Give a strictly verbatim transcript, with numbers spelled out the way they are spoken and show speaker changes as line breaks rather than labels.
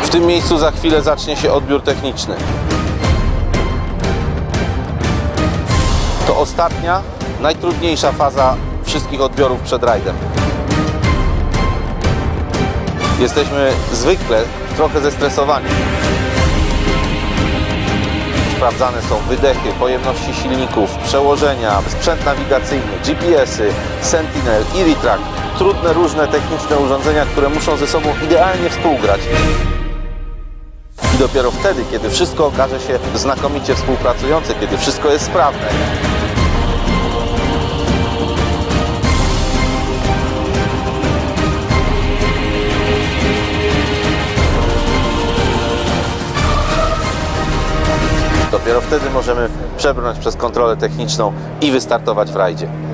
W tym miejscu za chwilę zacznie się odbiór techniczny. To ostatnia, najtrudniejsza faza wszystkich odbiorów przed rajdem. Jesteśmy zwykle trochę zestresowani. Sprawdzane są wydechy, pojemności silników, przełożenia, sprzęt nawigacyjny, G P S-y, Sentinel, EasyTrack. Trudne, różne techniczne urządzenia, które muszą ze sobą idealnie współgrać. I dopiero wtedy, kiedy wszystko okaże się znakomicie współpracujące, kiedy wszystko jest sprawne, dopiero wtedy możemy przebrnąć przez kontrolę techniczną i wystartować w rajdzie.